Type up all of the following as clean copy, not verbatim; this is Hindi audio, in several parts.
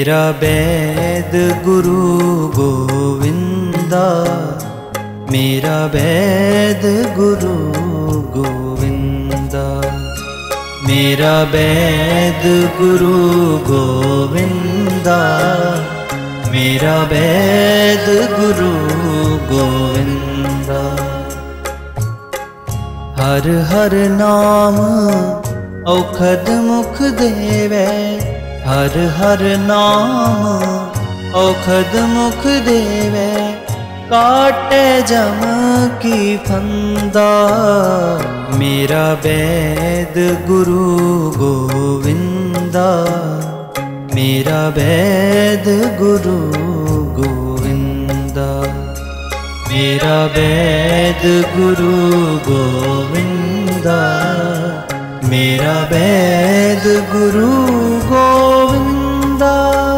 मेरा वैद गुरु गोविंदा, मेरा वैद गुरु गोविंदा, मेरा वैद गुरु गोविंदा, मेरा वैद गुरु गोविंदा। हर हर नाम औखद मुख देवै, हर हर नाम औखद मुख देवै, काटे जम की फंदा। मेरा वैद गुरु गोविंदा, मेरा वैद गुरु गोविंदा, मेरा वैद गुरु गोविंदा, मेरा वैद गुरु गोविंदा।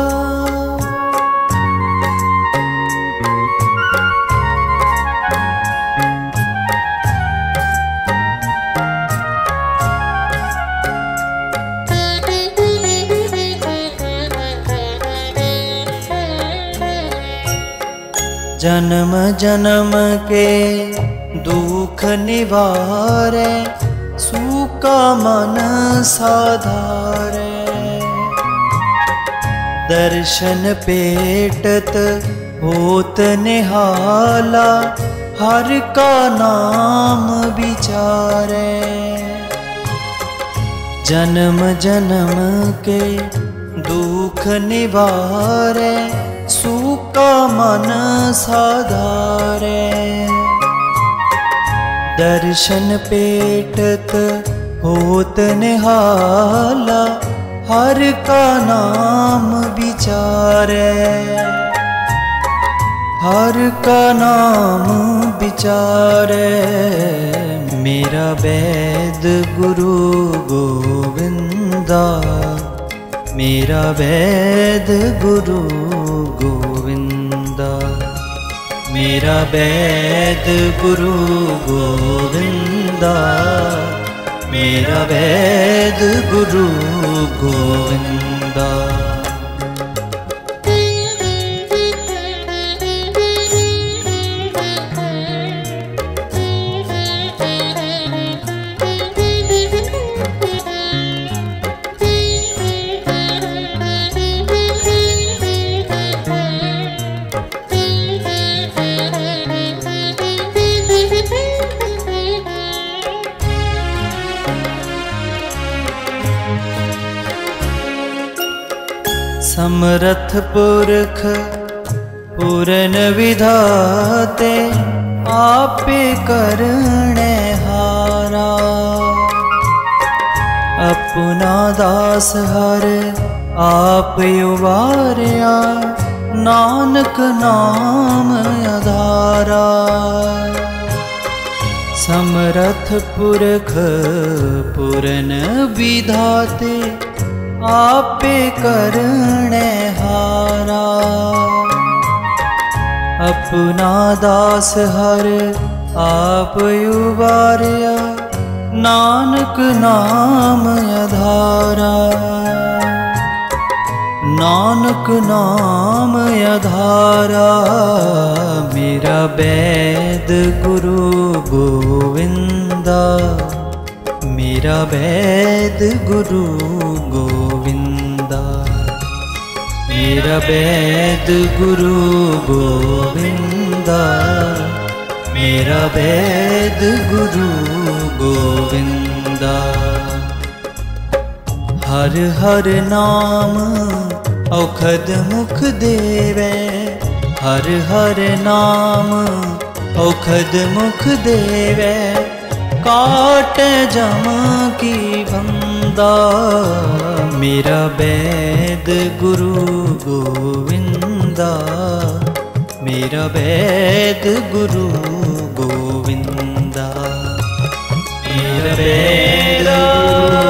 जन्म जन्म के दुख निवारे, सूका मन साधारे। दर्शन पेटत होत निहाला, हर का नाम विचारे। जन्म जन्म के दुख निवारे, सूका मन साधारे। दर्शन पेटत होत निहाला, हर का नाम विचारे। हर का नाम विचारे। मेरा वैद गुरु गोविंदा, मेरा वैद गुरु गोविंदा, मेरा वैद गुरु गोविंदा, मेरा वैद गुरु गोविंदा। समरथ पुरख पूरन विधाते, आपे करने हारा। अपना दास हर आप उबारया, नानक नाम आधारा। समरथ पुरख पूरन विधाते, आपे करने हारा। अपना दास हर आप उबारया, नानक नाम आधारा। नानक नाम आधारा। मेरा वैद गुरु गोविंदा, मेरा वैद गुरु गोविंदा, मेरा वैद गुरु गोविंदा, मेरा वैद गुरु गोविंदा। हर हर नाम औखद मुख देवै, हर हर नाम औखद मुख देवै, काटे जम की फंदा। मेरा वैद गुरु गोविंदा, मेरा वैद गुरु गोविंदा, मेरा वैद